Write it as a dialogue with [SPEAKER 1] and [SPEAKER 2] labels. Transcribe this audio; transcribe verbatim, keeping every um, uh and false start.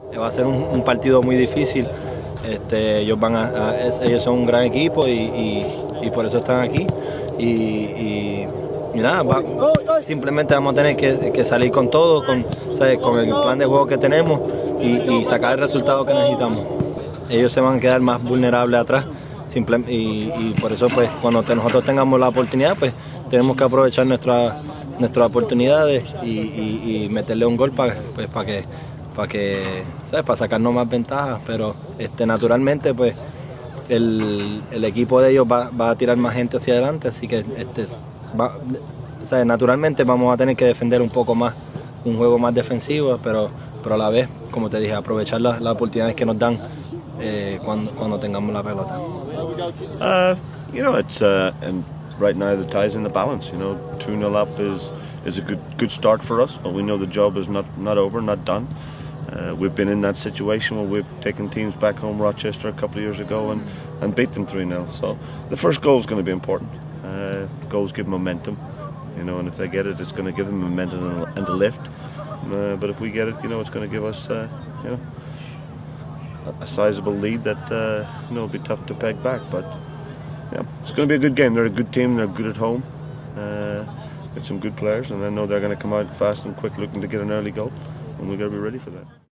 [SPEAKER 1] Va a ser un, un partido muy difícil. Este, ellos, van a, a, es, ellos son un gran equipo y, y, y por eso están aquí. Y, y, y nada, va, simplemente vamos a tener que, que salir con todo, con, ¿sabes? Con el plan de juego que tenemos y, y sacar el resultado que necesitamos. Ellos se van a quedar más vulnerables atrás. Simple, y, y por eso, pues, cuando te, nosotros tengamos la oportunidad, pues tenemos que aprovechar nuestra, nuestras oportunidades y, y, y meterle un gol para pues, pa que, para que, ¿sabes? Para sacarnos más ventajas. Pero este, naturalmente, pues, el, el equipo de ellos va, va a tirar más gente hacia adelante, así que este, va, ¿sabes? Naturalmente vamos a tener que defender un poco más, un juego más defensivo, pero, pero a la vez, como te dije, aprovechar las, las oportunidades que nos dan eh, cuando, cuando tengamos la pelota.
[SPEAKER 2] Uh, you know, it's uh, and right now the tie's in the balance. You know, two nil up is is a good good start for us, but we know the job is not not over, not done. Uh, we've been in that situation where we've taken teams back home, Rochester, a couple of years ago, and, and beat them three nil. So the first goal is going to be important. Uh, goals give momentum, you know, and if they get it, it's going to give them momentum and, and a lift. Uh, but if we get it, you know, it's going to give us, uh, you know, a, a sizable lead that uh, you know will be tough to peg back. But yeah, it's going to be a good game. They're a good team. They're good at home. Uh, got some good players, and I know they're going to come out fast and quick, looking to get an early goal, and we've got to be ready for that.